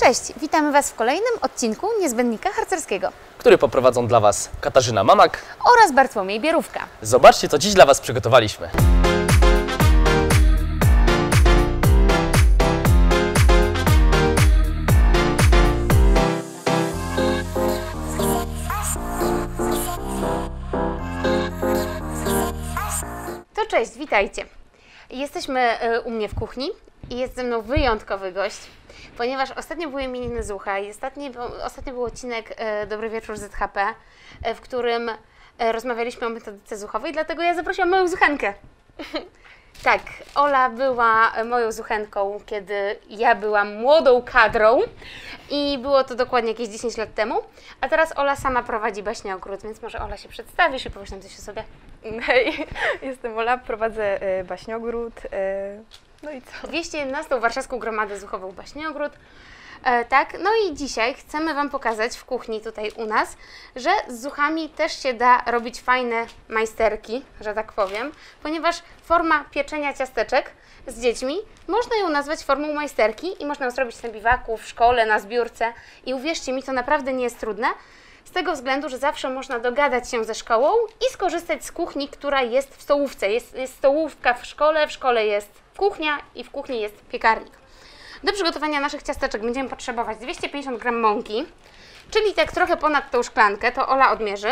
Cześć! Witamy Was w kolejnym odcinku Niezbędnika Harcerskiego, który poprowadzą dla Was Katarzyna Mamak oraz Bartłomiej Bierówka. Zobaczcie, co dziś dla Was przygotowaliśmy. To cześć, witajcie! Jesteśmy u mnie w kuchni i jest ze mną wyjątkowy gość, ponieważ ostatnio były imieniny Zucha i ostatnio był odcinek Dobry Wieczór ZHP, w którym rozmawialiśmy o metodyce zuchowej, dlatego ja zaprosiłam moją zuchenkę. Tak, Ola była moją zuchenką, kiedy ja byłam młodą kadrą i było to dokładnie jakieś 10 lat temu, a teraz Ola sama prowadzi baśniogród, więc może Ola się przedstawisz i powiesz nam coś o sobie. Hej, jestem Ola, prowadzę baśniogród, no i co? 211. Warszawską Gromadę Zuchową Baśniogród. Tak, no i dzisiaj chcemy Wam pokazać w kuchni tutaj u nas, że z zuchami też się da robić fajne majsterki, że tak powiem, ponieważ forma pieczenia ciasteczek z dziećmi, można ją nazwać formą majsterki i można ją zrobić na biwaku, w szkole, na zbiórce i uwierzcie mi, to naprawdę nie jest trudne, z tego względu, że zawsze można dogadać się ze szkołą i skorzystać z kuchni, która jest w stołówce. Jest stołówka w szkole jest kuchnia i w kuchni jest piekarnik. Do przygotowania naszych ciasteczek będziemy potrzebować 250 g mąki, czyli tak trochę ponad tą szklankę, to Ola odmierzy.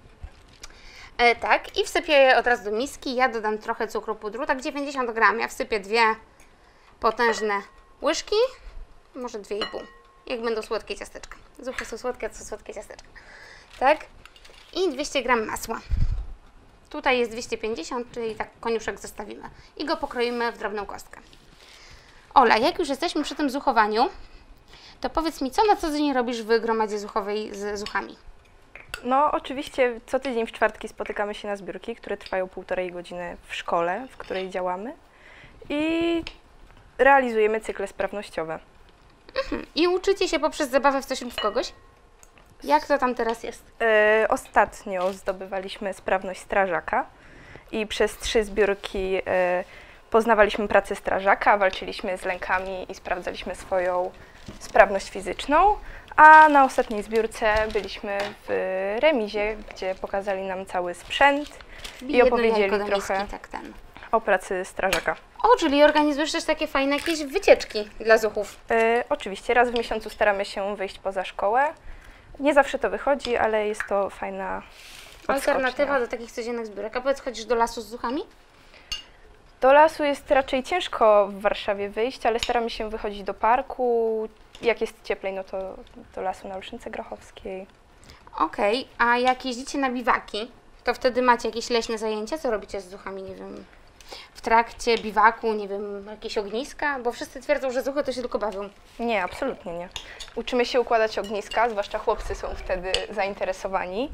Tak, i wsypię je od razu do miski. Ja dodam trochę cukru pudru, tak 90 g. Ja wsypię 2 potężne łyżki, może 2,5, jak będą słodkie ciasteczka. Zuchy są słodkie, to są słodkie ciasteczka. Tak, i 200 g masła. Tutaj jest 250, czyli tak koniuszek zostawimy i go pokroimy w drobną kostkę. Ola, jak już jesteśmy przy tym zuchowaniu, to powiedz mi, co na co dzień robisz w gromadzie zuchowej z zuchami? No oczywiście co tydzień w czwartki spotykamy się na zbiórki, które trwają 1,5 godziny w szkole, w której działamy i realizujemy cykle sprawnościowe. I uczycie się poprzez zabawę w coś lub w kogoś? Jak to tam teraz jest? Ostatnio zdobywaliśmy sprawność strażaka i przez 3 zbiórki poznawaliśmy pracę strażaka, walczyliśmy z lękami i sprawdzaliśmy swoją sprawność fizyczną, a na ostatniej zbiórce byliśmy w remizie, gdzie pokazali nam cały sprzęt i opowiedzieli trochę o pracy strażaka. O, czyli organizujesz też takie fajne jakieś wycieczki dla zuchów? Oczywiście, raz w miesiącu staramy się wyjść poza szkołę. Nie zawsze to wychodzi, ale jest to fajna alternatywa do takich codziennych zbiórek. A powiedz, chodzisz do lasu z zuchami? Do lasu jest raczej ciężko w Warszawie wyjść, ale staramy się wychodzić do parku. Jak jest cieplej, no to do lasu na Olszynce Grochowskiej. Okej, a jak jeździcie na biwaki, to wtedy macie jakieś leśne zajęcia? Co robicie z zuchami, nie wiem, w trakcie biwaku, nie wiem, jakieś ogniska? Bo wszyscy twierdzą, że zuchy to się tylko bawią. Nie, absolutnie nie. Uczymy się układać ogniska, zwłaszcza chłopcy są wtedy zainteresowani.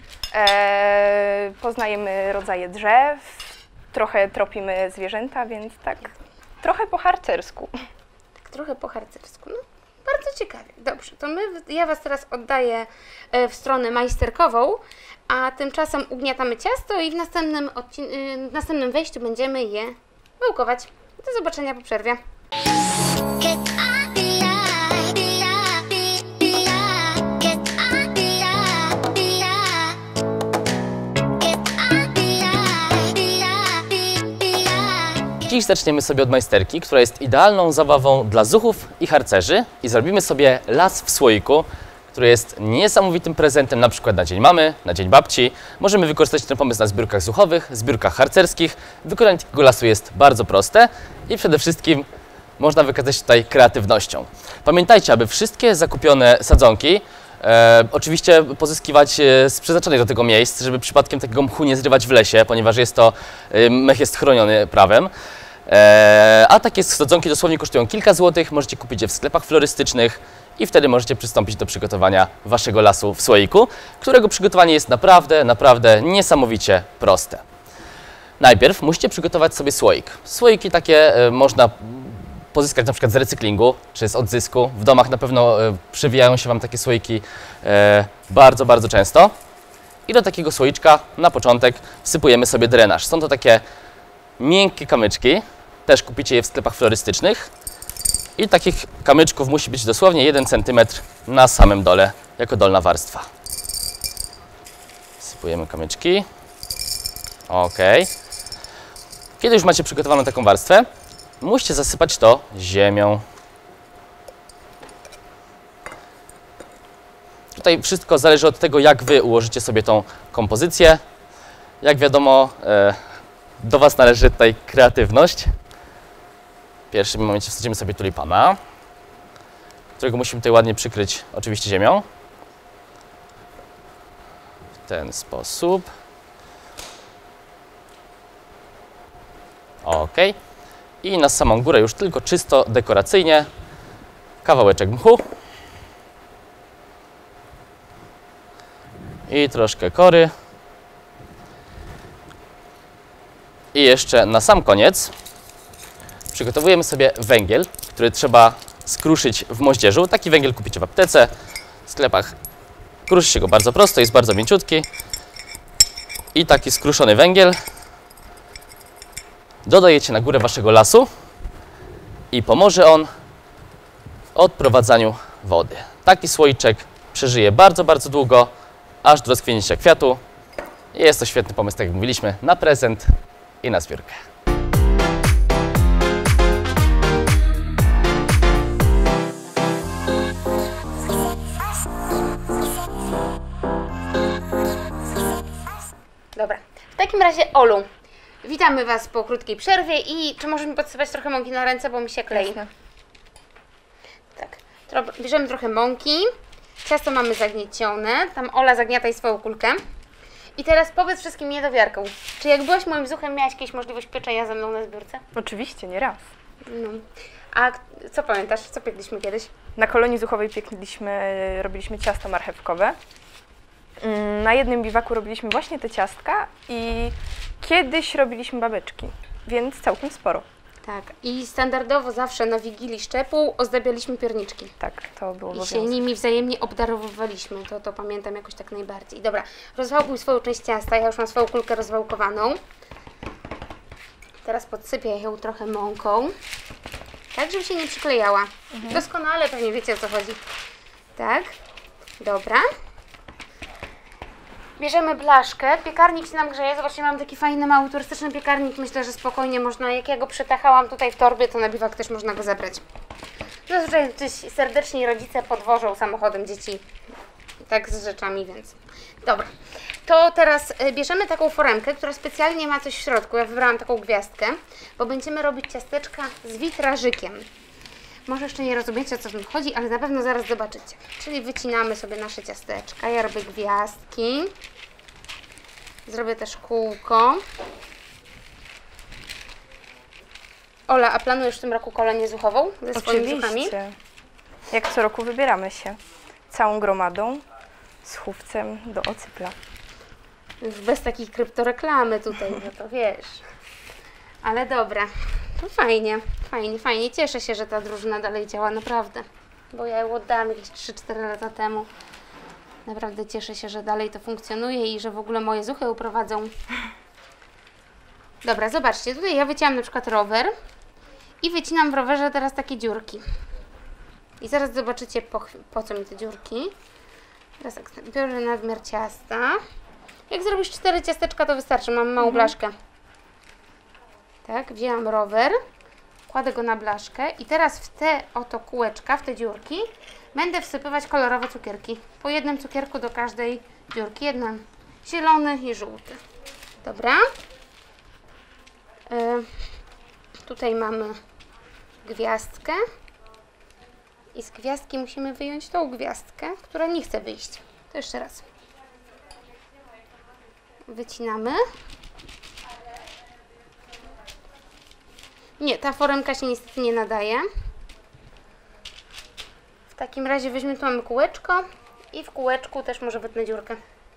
Poznajemy rodzaje drzew, trochę tropimy zwierzęta, więc tak trochę po harcersku. Tak trochę po harcersku, no bardzo ciekawie. Dobrze, to ja Was teraz oddaję w stronę majsterkową, a tymczasem ugniatamy ciasto i w następnym wejściu będziemy je wyłkować. Do zobaczenia po przerwie. Dziś zaczniemy sobie od majsterki, która jest idealną zabawą dla zuchów i harcerzy i zrobimy sobie las w słoiku, który jest niesamowitym prezentem na przykład na Dzień Mamy, na Dzień Babci. Możemy wykorzystać ten pomysł na zbiórkach zuchowych, zbiórkach harcerskich. Wykonanie takiego lasu jest bardzo proste i przede wszystkim można wykazać się tutaj kreatywnością. Pamiętajcie, aby wszystkie zakupione sadzonki oczywiście pozyskiwać z przeznaczonych do tego miejsc, żeby przypadkiem takiego mchu nie zrywać w lesie, ponieważ mech jest chroniony prawem. A takie sadzonki dosłownie kosztują kilka złotych, możecie kupić je w sklepach florystycznych i wtedy możecie przystąpić do przygotowania Waszego lasu w słoiku, którego przygotowanie jest naprawdę niesamowicie proste. Najpierw musicie przygotować sobie słoik. Słoiki takie można pozyskać na przykład z recyklingu, czy z odzysku. W domach na pewno przewijają się Wam takie słoiki bardzo często. I do takiego słoiczka na początek wsypujemy sobie drenaż. Są to takie miękkie kamyczki, też kupicie je w sklepach florystycznych. I takich kamyczków musi być dosłownie 1 cm na samym dole, jako dolna warstwa. Sypujemy kamyczki. Ok. Kiedy już macie przygotowaną taką warstwę, musicie zasypać to ziemią. Tutaj wszystko zależy od tego, jak Wy ułożycie sobie tą kompozycję. Jak wiadomo, do Was należy tutaj kreatywność. W pierwszym momencie wsadzimy sobie tulipana, którego musimy tutaj ładnie przykryć oczywiście ziemią. W ten sposób. Ok. I na samą górę już tylko czysto dekoracyjnie kawałeczek mchu. I troszkę kory. I jeszcze na sam koniec przygotowujemy sobie węgiel, który trzeba skruszyć w moździerzu. Taki węgiel kupicie w aptece, w sklepach. Kruszy się go bardzo prosto, jest bardzo mięciutki. I taki skruszony węgiel dodajecie na górę Waszego lasu i pomoże on w odprowadzaniu wody. Taki słoiczek przeżyje bardzo, bardzo długo, aż do rozkwinięcia kwiatu. I jest to świetny pomysł, tak jak mówiliśmy, na prezent i na zbiórkę. Dobra, w takim razie Olu, witamy Was po krótkiej przerwie i czy możesz mi podsypać trochę mąki na ręce, bo mi się klei. Jasne. Tak, bierzemy trochę mąki, ciasto mamy zagniecione, tam Ola zagniataj swoją kulkę. I teraz powiedz wszystkim niedowiarkom, czy jak byłaś moim zuchem, miałaś jakieś możliwość pieczenia ze mną na zbiórce? Oczywiście, nie raz. No. A co pamiętasz, co piekliśmy kiedyś? Na kolonii zuchowej robiliśmy ciasto marchewkowe. Na jednym biwaku robiliśmy właśnie te ciastka i kiedyś robiliśmy babeczki, więc całkiem sporo. Tak, i standardowo zawsze na Wigilii Szczepu ozdabialiśmy pierniczki. Tak, to było I się obowiązek. nimi wzajemnie obdarowywaliśmy, to pamiętam jakoś tak najbardziej. Dobra, rozwałkuj swoją część ciasta, ja już mam swoją kulkę rozwałkowaną. Teraz podsypię ją trochę mąką, tak żeby się nie przyklejała. Doskonale pewnie wiecie, o co chodzi. Tak, dobra. Bierzemy blaszkę, piekarnik się nam grzeje, zobaczcie, mam taki fajny, mały turystyczny piekarnik, myślę, że spokojnie można, jak ja go przytachałam tutaj w torbie, to na biwak też można go zabrać. Zazwyczaj gdzieś serdeczni rodzice podwożą samochodem dzieci, tak z rzeczami, więc dobra. To teraz bierzemy taką foremkę, która specjalnie ma coś w środku, ja wybrałam taką gwiazdkę, bo będziemy robić ciasteczka z witrażykiem. Może jeszcze nie rozumiecie, o co w tym chodzi, ale na pewno zaraz zobaczycie. Czyli wycinamy sobie nasze ciasteczka. Ja robię gwiazdki. Zrobię też kółko. Ola, a planujesz w tym roku kolonię zuchową ze swoimi zuchami? Oczywiście. Jak co roku wybieramy się całą gromadą z chówcem do Ocypla. Już bez takiej kryptoreklamy tutaj, no to wiesz. Ale dobra, to fajnie, fajnie, fajnie. Cieszę się, że ta drużyna dalej działa, naprawdę. Bo ja ją oddałam jakieś 3-4 lata temu. Naprawdę cieszę się, że dalej to funkcjonuje i że w ogóle moje zuchy ją prowadzą. Dobra, zobaczcie, tutaj ja wycięłam na przykład rower i wycinam w rowerze teraz takie dziurki. I zaraz zobaczycie, po co mi te dziurki. Teraz tak, biorę nadmiar ciasta. Jak zrobisz 4 ciasteczka, to wystarczy, mam małą blaszkę. Tak, wzięłam rower, kładę go na blaszkę i teraz w te oto kółeczka, w te dziurki będę wsypywać kolorowe cukierki. Po jednym cukierku do każdej dziurki, jeden zielony i żółty. Dobra. Tutaj mamy gwiazdkę i z gwiazdki musimy wyjąć tą gwiazdkę, która nie chce wyjść. To jeszcze raz. Wycinamy. Nie, ta foremka się niestety nie nadaje. W takim razie weźmiemy, tu mamy kółeczko i w kółeczku też może wytnę dziurkę.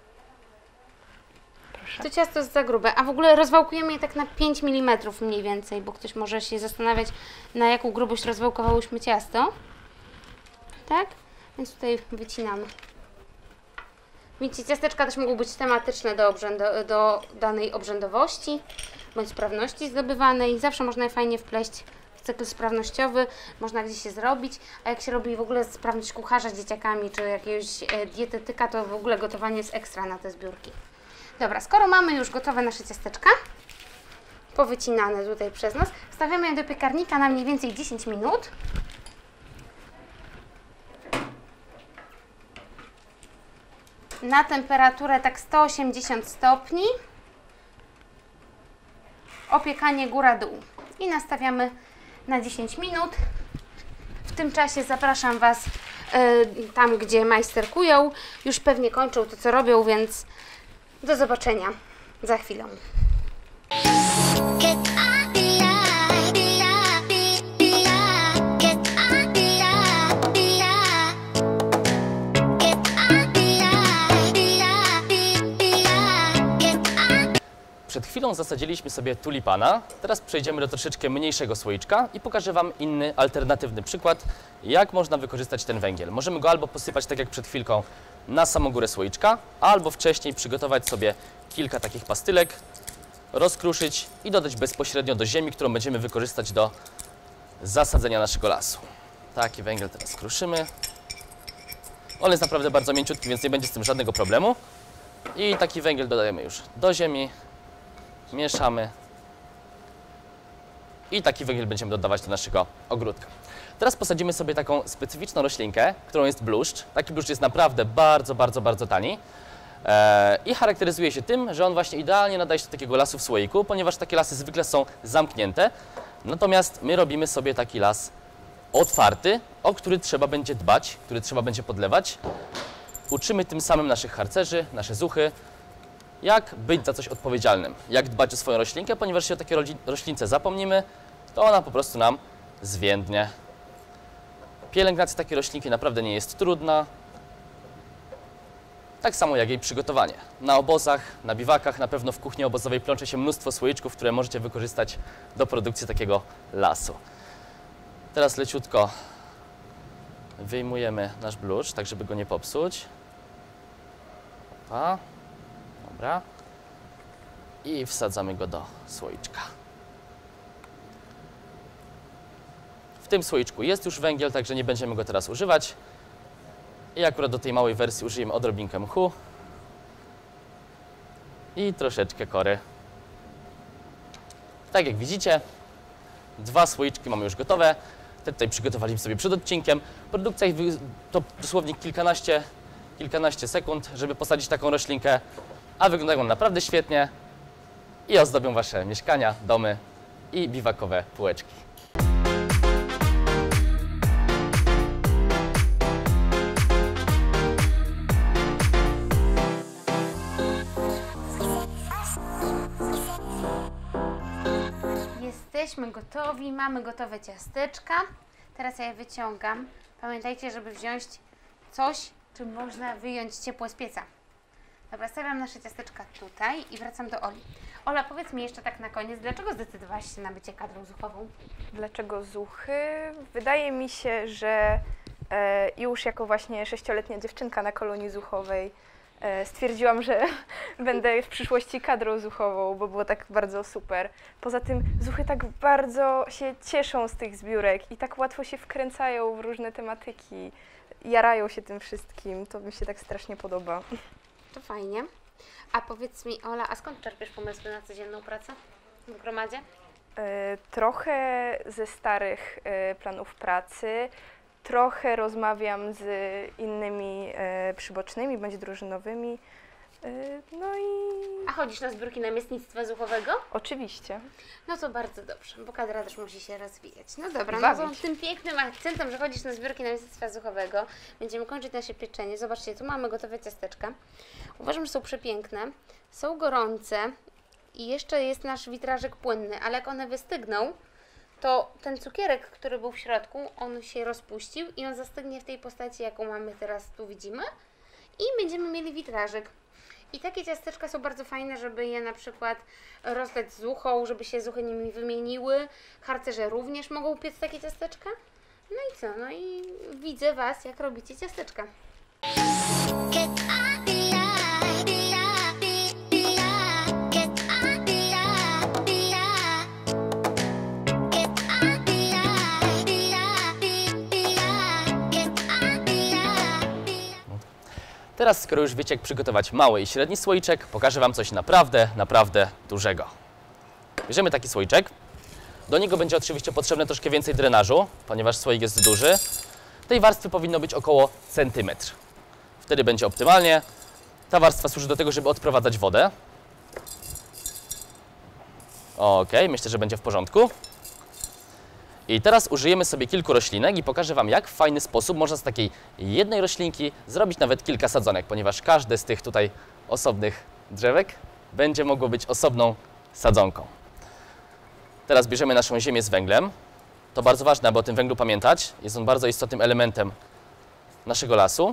Proszę. To ciasto jest za grube, a w ogóle rozwałkujemy je tak na 5 mm mniej więcej, bo ktoś może się zastanawiać, na jaką grubość rozwałkowałyśmy ciasto. Tak? Więc tutaj wycinamy. Widzicie, ciasteczka też mogą być tematyczne do danej obrzędowości bądź sprawności zdobywanej. Zawsze można je fajnie wpleść w cykl sprawnościowy, można gdzieś się zrobić, a jak się robi w ogóle sprawność kucharza z dzieciakami, czy jakiegoś dietetyka, to w ogóle gotowanie jest ekstra na te zbiórki. Dobra, skoro mamy już gotowe nasze ciasteczka, powycinane tutaj przez nas, wstawiamy je do piekarnika na mniej więcej 10 minut. Na temperaturę tak 180 stopni. Opiekanie góra-dół. I nastawiamy na 10 minut. W tym czasie zapraszam Was tam, gdzie majsterkują. Już pewnie kończą to, co robią, więc do zobaczenia za chwilę. Przed chwilą zasadziliśmy sobie tulipana, teraz przejdziemy do troszeczkę mniejszego słoiczka i pokażę Wam inny, alternatywny przykład, jak można wykorzystać ten węgiel. Możemy go albo posypać, tak jak przed chwilką, na samą górę słoiczka, albo wcześniej przygotować sobie kilka takich pastylek, rozkruszyć i dodać bezpośrednio do ziemi, którą będziemy wykorzystać do zasadzenia naszego lasu. Taki węgiel teraz kruszymy. On jest naprawdę bardzo mięciutki, więc nie będzie z tym żadnego problemu. I taki węgiel dodajemy już do ziemi. Mieszamy i taki węgiel będziemy dodawać do naszego ogródka. Teraz posadzimy sobie taką specyficzną roślinkę, którą jest bluszcz. Taki bluszcz jest naprawdę bardzo tani i charakteryzuje się tym, że on właśnie idealnie nadaje się do takiego lasu w słoiku, ponieważ takie lasy zwykle są zamknięte. Natomiast my robimy sobie taki las otwarty, o który trzeba będzie dbać, który trzeba będzie podlewać. Uczymy tym samym naszych harcerzy, nasze zuchy, jak być za coś odpowiedzialnym, jak dbać o swoją roślinkę, ponieważ jeśli o takiej roślince zapomnimy, to ona po prostu nam zwiędnie. Pielęgnacja takiej roślinki naprawdę nie jest trudna, tak samo jak jej przygotowanie. Na obozach, na biwakach, na pewno w kuchni obozowej plącze się mnóstwo słoiczków, które możecie wykorzystać do produkcji takiego lasu. Teraz leciutko wyjmujemy nasz bluszcz, tak żeby go nie popsuć. Opa. Dobra. I wsadzamy go do słoiczka. W tym słoiczku jest już węgiel, także nie będziemy go teraz używać. I akurat do tej małej wersji użyjemy odrobinkę mchu i troszeczkę kory. Tak jak widzicie, 2 słoiczki mamy już gotowe. Te tutaj przygotowaliśmy sobie przed odcinkiem. Produkcja ich to dosłownie kilkanaście sekund, żeby posadzić taką roślinkę, a wyglądają naprawdę świetnie i ozdobią Wasze mieszkania, domy i biwakowe półeczki. Jesteśmy gotowi, mamy gotowe ciasteczka. Teraz ja je wyciągam. Pamiętajcie, żeby wziąć coś, czym można wyjąć ciepło z pieca. Dobra, stawiam nasze ciasteczka tutaj i wracam do Oli. Ola, powiedz mi jeszcze tak na koniec, dlaczego zdecydowałaś się na bycie kadrą zuchową? Dlaczego zuchy? Wydaje mi się, że już jako właśnie 6-letnia dziewczynka na kolonii zuchowej stwierdziłam, że będę w przyszłości kadrą zuchową, bo było tak bardzo super. Poza tym zuchy tak bardzo się cieszą z tych zbiórek i tak łatwo się wkręcają w różne tematyki, jarają się tym wszystkim. To mi się tak strasznie podoba. To fajnie. A powiedz mi, Ola, a skąd czerpiesz pomysły na codzienną pracę w gromadzie? Trochę ze starych planów pracy, trochę rozmawiam z innymi przybocznymi bądź drużynowymi. No i A chodzisz na zbiórki namiestnictwa zuchowego? oczywiście. No to bardzo dobrze, bo kadra też musi się rozwijać. No dobra, Bawić. no to tym pięknym akcentem, że chodzisz na zbiórki namiestnictwa zuchowego, będziemy kończyć nasze pieczenie. Zobaczcie, tu mamy gotowe ciasteczka. Uważam, że są przepiękne, są gorące i jeszcze jest nasz witrażek płynny, ale jak one wystygną, to ten cukierek, który był w środku, on się rozpuścił i on zastygnie w tej postaci, jaką mamy teraz, tu widzimy, i będziemy mieli witrażek. I takie ciasteczka są bardzo fajne, żeby je na przykład rozlać z zuchą, żeby się zuchy nimi wymieniły. Harcerze również mogą piec takie ciasteczka. No i co? No i widzę Was, jak robicie ciasteczka. Teraz, skoro już wiecie, jak przygotować mały i średni słoiczek, pokażę Wam coś naprawdę, naprawdę dużego. Bierzemy taki słoiczek. Do niego będzie oczywiście potrzebne troszkę więcej drenażu, ponieważ słoik jest duży. Tej warstwy powinno być około centymetr. Wtedy będzie optymalnie. Ta warstwa służy do tego, żeby odprowadzać wodę. Ok, myślę, że będzie w porządku. I teraz użyjemy sobie kilku roślinek i pokażę Wam, jak w fajny sposób można z takiej jednej roślinki zrobić nawet kilka sadzonek, ponieważ każde z tych tutaj osobnych drzewek będzie mogło być osobną sadzonką. Teraz bierzemy naszą ziemię z węglem. To bardzo ważne, aby o tym węglu pamiętać. Jest on bardzo istotnym elementem naszego lasu.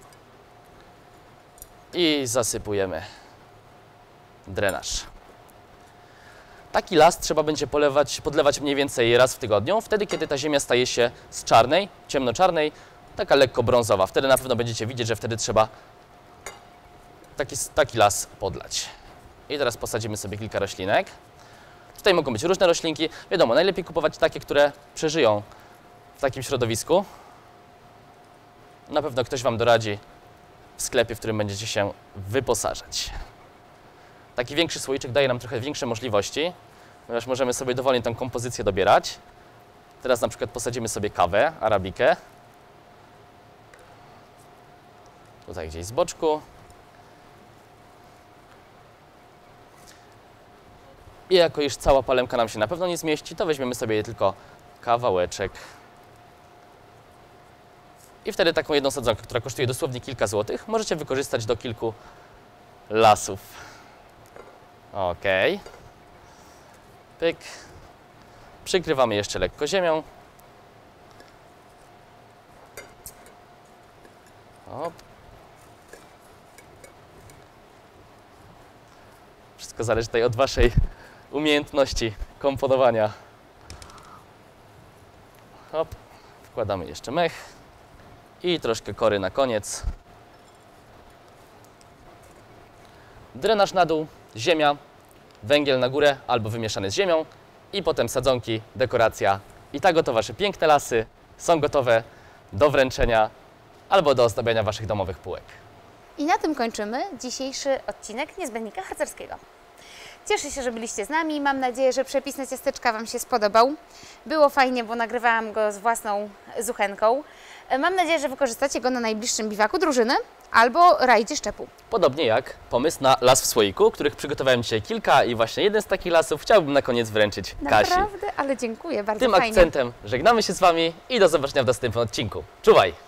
I zasypujemy drenaż. Taki las trzeba będzie podlewać mniej więcej raz w tygodniu, wtedy kiedy ta ziemia staje się z czarnej, ciemnoczarnej, taka lekko brązowa. Wtedy na pewno będziecie widzieć, że wtedy trzeba taki las podlać. I teraz posadzimy sobie kilka roślinek. Tutaj mogą być różne roślinki. Wiadomo, najlepiej kupować takie, które przeżyją w takim środowisku. Na pewno ktoś Wam doradzi w sklepie, w którym będziecie się wyposażać. Taki większy słoiczek daje nam trochę większe możliwości, ponieważ możemy sobie dowolnie tę kompozycję dobierać. Teraz na przykład posadzimy sobie kawę, arabikę. Tutaj gdzieś z boczku. I jako iż cała palemka nam się na pewno nie zmieści, to weźmiemy sobie tylko kawałeczek. I wtedy taką jedną sadzonkę, która kosztuje dosłownie kilka złotych, możecie wykorzystać do kilku lasów. Ok. Pyk. Przykrywamy jeszcze lekko ziemią. Hop. Wszystko zależy tutaj od Waszej umiejętności komponowania. Hop. Wkładamy jeszcze mech i troszkę kory na koniec. Drenaż na dół, ziemia, węgiel na górę albo wymieszany z ziemią i potem sadzonki, dekoracja. I tak oto Wasze piękne lasy są gotowe do wręczenia albo do ozdabiania Waszych domowych półek. I na tym kończymy dzisiejszy odcinek Niezbędnika Harcerskiego. Cieszę się, że byliście z nami. Mam nadzieję, że przepis na ciasteczka Wam się spodobał. Było fajnie, bo nagrywałam go z własną zuchenką. Mam nadzieję, że wykorzystacie go na najbliższym biwaku drużyny albo rajdzie szczepu. Podobnie jak pomysł na las w słoiku, których przygotowałem dzisiaj kilka i właśnie jeden z takich lasów chciałbym na koniec wręczyć Kasi. Naprawdę, ale dziękuję, bardzo Tym fajnie. akcentem żegnamy się z Wami i do zobaczenia w następnym odcinku. Czuwaj!